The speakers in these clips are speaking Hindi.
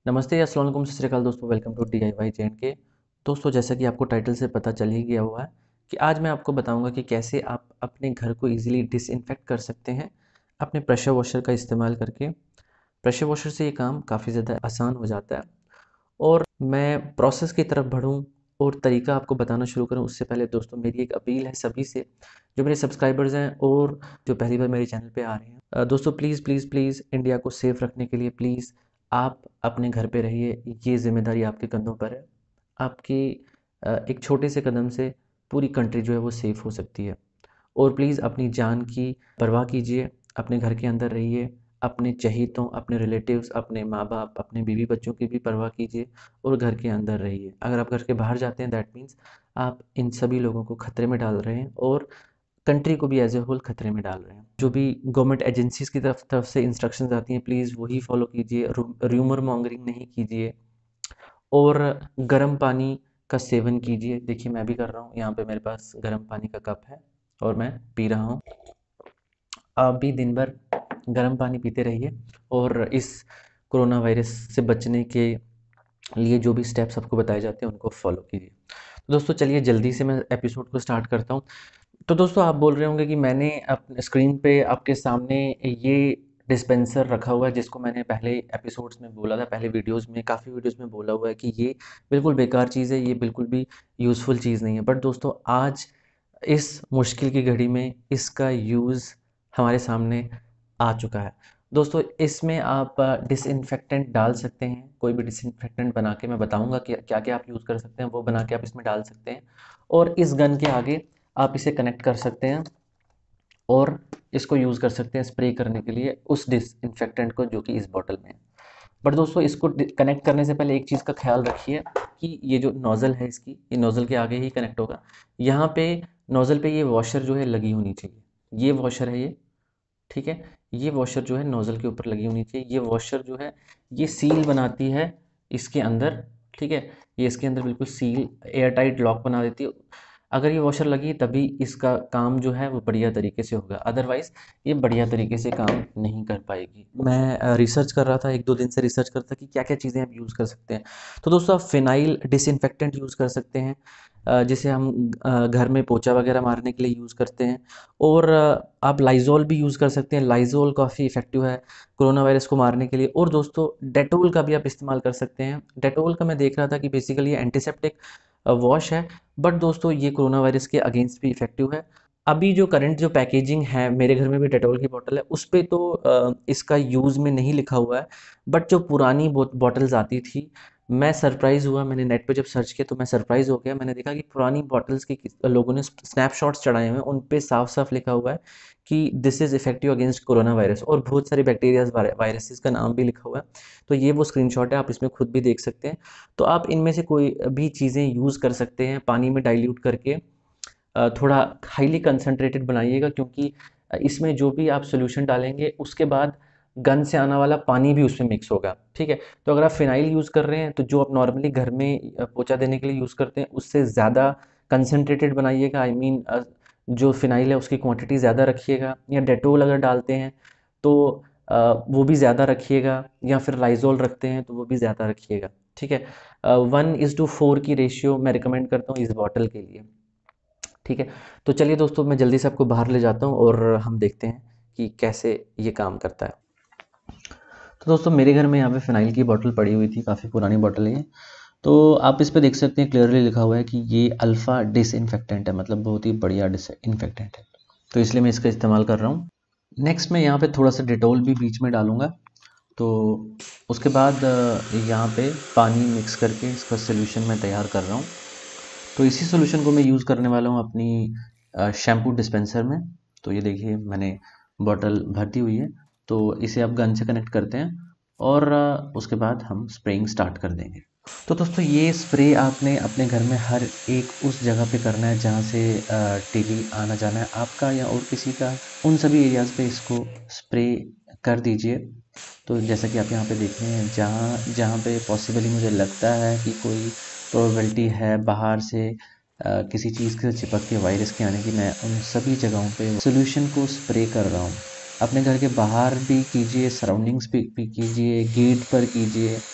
नमस्ते, अस्सलाम वालेकुम, सत श्री अकाल दोस्तों। Welcome to DIY J&K। दोस्तों, जैसा कि आपको टाइटल से पता चल ही गया हुआ है कि आज मैं आपको बताऊंगा कि कैसे आप अपने घर को इजीली डिसइंफेक्ट कर सकते हैं अपने प्रेशर वॉशर का इस्तेमाल करके। प्रेशर वॉशर से ये काम काफ़ी ज़्यादा आसान हो जाता है। और मैं प्रोसेस की तरफ बढ़ूँ और तरीका आपको बताना शुरू करूँ उससे पहले दोस्तों मेरी एक अपील है सभी से, जो मेरे सब्सक्राइबर्स हैं और जो पहली बार मेरे चैनल पे आ रहे हैं। दोस्तों प्लीज़ प्लीज़ प्लीज़ इंडिया को सेफ़ रखने के लिए प्लीज़ आप अपने घर पे रहिए। ये ज़िम्मेदारी आपके कंधों पर है। आपकी एक छोटे से कदम से पूरी कंट्री जो है वो सेफ़ हो सकती है। और प्लीज़ अपनी जान की परवाह कीजिए, अपने घर के अंदर रहिए, अपने चहेतों, अपने रिलेटिव्स, अपने माँ-बाप, अपने बीवी बच्चों की भी परवाह कीजिए और घर के अंदर रहिए। अगर आप घर के बाहर जाते हैं दैट मीन्स आप इन सभी लोगों को खतरे में डाल रहे हैं और कंट्री को भी एज़ ए होल खतरे में डाल रहे हैं। जो भी गवर्नमेंट एजेंसीज़ की तरफ तरफ से इंस्ट्रक्शंस आती हैं प्लीज़ वही फॉलो कीजिए, रूमर मॉन्गरिंग नहीं कीजिए और गर्म पानी का सेवन कीजिए। देखिए मैं भी कर रहा हूँ, यहाँ पे मेरे पास गर्म पानी का कप है और मैं पी रहा हूँ। आप भी दिन भर गर्म पानी पीते रहिए और इस कोरोना वायरस से बचने के लिए जो भी स्टेप्स आपको बताए जाते हैं उनको फॉलो कीजिए। तो दोस्तों चलिए जल्दी से मैं एपिसोड को स्टार्ट करता हूँ। तो दोस्तों आप बोल रहे होंगे कि मैंने अपने स्क्रीन पे आपके सामने ये डिस्पेंसर रखा हुआ है जिसको मैंने पहले एपिसोड्स में बोला था, पहले वीडियोस में, काफ़ी वीडियोस में बोला हुआ है कि ये बिल्कुल बेकार चीज़ है, ये बिल्कुल भी यूज़फुल चीज़ नहीं है। बट दोस्तों आज इस मुश्किल की घड़ी में इसका यूज़ हमारे सामने आ चुका है। दोस्तों इसमें आप डिसइंफेक्टेंट डाल सकते हैं, कोई भी डिसइंफेक्टेंट बना के मैं बताऊंगा कि क्या क्या आप यूज़ कर सकते हैं, वो बना के आप इसमें डाल सकते हैं और इस गन के आगे आप इसे कनेक्ट कर सकते हैं और इसको यूज़ कर सकते हैं स्प्रे करने के लिए उस डिसइंफेक्टेंट को जो कि इस बॉटल में है। बट दोस्तों इसको कनेक्ट करने से पहले एक चीज़ का ख्याल रखिए कि ये जो नोज़ल है इसकी, ये नोज़ल के आगे ही कनेक्ट होगा। यहाँ पे नोज़ल पे ये वॉशर जो है लगी होनी चाहिए। ये वॉशर है ये, ठीक है? ये वॉशर जो है नोज़ल के ऊपर लगी होनी चाहिए। ये वॉशर जो है ये सील बनाती है इसके अंदर, ठीक है? ये इसके अंदर बिल्कुल सील एयर टाइट लॉक बना देती है। अगर ये वॉशर लगी तभी इसका काम जो है वो बढ़िया तरीके से होगा, अदरवाइज़ ये बढ़िया तरीके से काम नहीं कर पाएगी। मैं रिसर्च कर रहा था, 1-2 दिन से रिसर्च कर रहा था कि क्या-क्या चीज़ें आप यूज़ कर सकते हैं। तो दोस्तों आप फ़िनाइल डिसइंफेक्टेंट यूज़ कर सकते हैं, जिसे हम घर में पोछा वगैरह मारने के लिए यूज़ करते हैं। और आप लाइज़ॉल भी यूज़ कर सकते हैं। लाइज़ॉल काफ़ी इफ़ेक्टिव है कोरोना वायरस को मारने के लिए। और दोस्तों डेटॉल का भी आप इस्तेमाल कर सकते हैं। डेटॉल का मैं देख रहा था कि बेसिकली ये एंटीसेप्टिक वॉश है, बट दोस्तों ये कोरोना वायरस के अगेंस्ट भी इफ़ेक्टिव है। अभी जो करंट जो पैकेजिंग है, मेरे घर में भी डेटॉल की बॉटल है, उस पे तो इसका यूज़ में नहीं लिखा हुआ है, बट जो पुरानी बॉटल्स आती थी, मैं सरप्राइज़ हुआ, मैंने नेट पे जब सर्च किया तो मैं सरप्राइज़ हो गया। मैंने देखा कि पुरानी बॉटल्स के लोगों ने स्नैपशॉट्स चढ़ाए हुए हैं, उन पे साफ-साफ लिखा हुआ है कि this is effective against corona virus और बहुत सारे बैक्टीरियाज़ वायरसेस का नाम भी लिखा हुआ है। तो ये वो स्क्रीनशॉट है, आप इसमें खुद भी देख सकते हैं। तो आप इनमें से कोई भी चीज़ें यूज़ कर सकते हैं पानी में डाइल्यूट करके। थोड़ा हाईली कंसंट्रेटेड बनाइएगा क्योंकि इसमें जो भी आप सॉल्यूशन डालेंगे उसके बाद गन से आने वाला पानी भी उसमें मिक्स होगा, ठीक है? तो अगर आप फिनाइल यूज़ कर रहे हैं तो जो आप नॉर्मली घर में पोछा देने के लिए यूज़ करते हैं उससे ज़्यादा कंसंट्रेटेड बनाइएगा। आई मीन जो फिनाइल है उसकी क्वांटिटी ज़्यादा रखिएगा, या डेटोल अगर डालते हैं तो वो भी ज़्यादा रखिएगा, या फिर लाइज़ॉल रखते हैं तो वो भी ज़्यादा रखिएगा, ठीक है? 1:4 की रेशियो मैं रिकमेंड करता हूँ इस बॉटल के लिए, ठीक है? तो चलिए दोस्तों मैं जल्दी से आपको बाहर ले जाता हूँ और हम देखते हैं कि कैसे ये काम करता है। तो दोस्तों मेरे घर में यहाँ पे फ़िनाइल की बॉटल पड़ी हुई थी, काफ़ी पुरानी बॉटल है ये। तो आप इस पे देख सकते हैं क्लियरली लिखा हुआ है कि ये अल्फ़ा डिसइंफेक्टेंट है, मतलब बहुत ही बढ़िया डिसइंफेक्टेंट है। तो इसलिए मैं इसका इस्तेमाल कर रहा हूँ। नेक्स्ट मैं यहाँ पे थोड़ा-सा डेटॉल भी बीच में डालूँगा। तो उसके बाद यहाँ पे पानी मिक्स करके इसका सॉल्यूशन मैं तैयार कर रहा हूँ। तो इसी सॉल्यूशन को मैं यूज़ करने वाला हूँ अपनी शैम्पू डिस्पेंसर में। तो ये देखिए मैंने बॉटल भर दी हुई है। तो इसे आप गन से कनेक्ट करते हैं और उसके बाद हम स्प्रेइंग स्टार्ट कर देंगे। तो दोस्तों ये स्प्रे आपने अपने घर में हर एक उस जगह पे करना है जहाँ से डेली आना जाना है आपका या और किसी का, उन सभी एरियाज़ पे इसको स्प्रे कर दीजिए। तो जैसा कि आप यहाँ पे देख रहे हैं, जहाँ जहाँ पे पॉसिबली मुझे लगता है कि कोई प्रोबेबिलिटी है बाहर से किसी चीज़ के चिपक के वायरस के आने की, मैं उन सभी जगहों पे सॉल्यूशन को स्प्रे कर रहा हूँ। अपने घर के बाहर भी कीजिए, सराउंडिंग्स भी कीजिए, गेट पर कीजिए,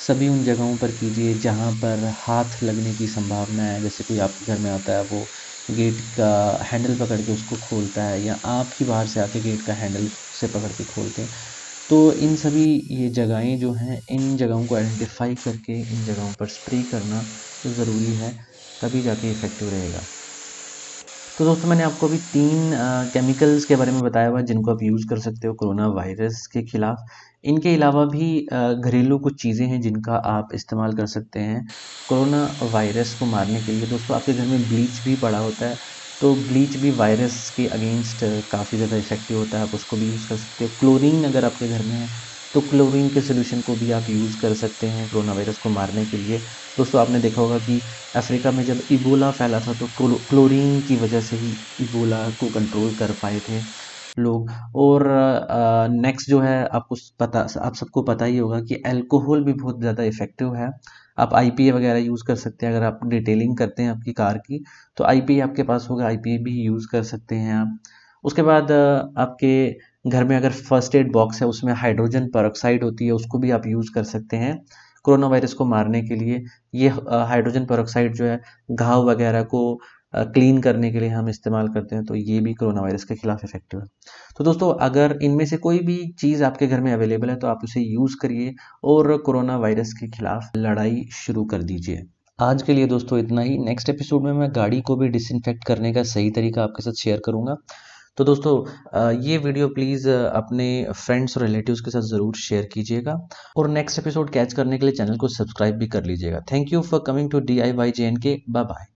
सभी उन जगहों पर कीजिए जहाँ पर हाथ लगने की संभावना है। जैसे कोई आपके घर में आता है, वो गेट का हैंडल पकड़ के उसको खोलता है, या आप ही बाहर से आके गेट का हैंडल से पकड़ के खोलते हैं। तो इन सभी ये जगहें जो हैं, इन जगहों को आइडेंटिफाई करके इन जगहों पर स्प्रे करना तो ज़रूरी है, तभी जाके इफ़ेक्टिव रहेगा। तो दोस्तों, मैंने आपको अभी 3 केमिकल्स के बारे में बताया हुआ है जिनको आप यूज़ कर सकते हो कोरोना वायरस के खिलाफ। इनके अलावा भी घरेलू कुछ चीज़ें हैं जिनका आप इस्तेमाल कर सकते हैं कोरोना वायरस को मारने के लिए। दोस्तों, आपके घर में ब्लीच भी पड़ा होता है, तो ब्लीच भी वायरस के अगेंस्ट काफ़ी ज़्यादा इफ़ेक्टिव होता है, आप उसको भी यूज़ कर सकते हो। क्लोरीन अगर आपके घर में है, तो क्लोरीन के सॉल्यूशन को भी आप यूज़ कर सकते हैं कोरोना वायरस को मारने के लिए। दोस्तों, आपने देखा होगा कि अफ्रीका में जब इबोला फैला था, तो क्लोरीन की वजह से ही इबोला को कंट्रोल कर पाए थे लोग। और नेक्स्ट जो है, आप सबको पता ही होगा कि अल्कोहल भी बहुत ज़्यादा इफ़ेक्टिव है। आप आईपीए वगैरह यूज़ कर सकते हैं। अगर आप डिटेलिंग करते हैं आपकी कार की, तो आईपीए आपके पास होगा, आईपीए भी यूज़ कर सकते हैं आप। उसके बाद आपके घर में अगर फर्स्ट एड बॉक्स है, उसमें हाइड्रोजन पेरोक्साइड होती है, उसको भी आप यूज़ कर सकते हैं कोरोना वायरस को मारने के लिए। ये हाइड्रोजन पेरोक्साइड जो है, घाव वगैरह को क्लीन करने के लिए हम इस्तेमाल करते हैं, तो ये भी कोरोना वायरस के खिलाफ इफेक्टिव है। तो दोस्तों, अगर इनमें से कोई भी चीज़ आपके घर में अवेलेबल है, तो आप उसे यूज़ करिए और कोरोना वायरस के खिलाफ लड़ाई शुरू कर दीजिए। आज के लिए दोस्तों इतना ही। नेक्स्ट एपिसोड में मैं गाड़ी को भी डिसइंफेक्ट करने का सही तरीका आपके साथ शेयर करूंगा। तो दोस्तों, ये वीडियो प्लीज़ अपने फ्रेंड्स और रिलेटिव्स के साथ ज़रूर शेयर कीजिएगा, और नेक्स्ट एपिसोड कैच करने के लिए चैनल को सब्सक्राइब भी कर लीजिएगा। Thank you for coming to DIY JNK। Bye bye.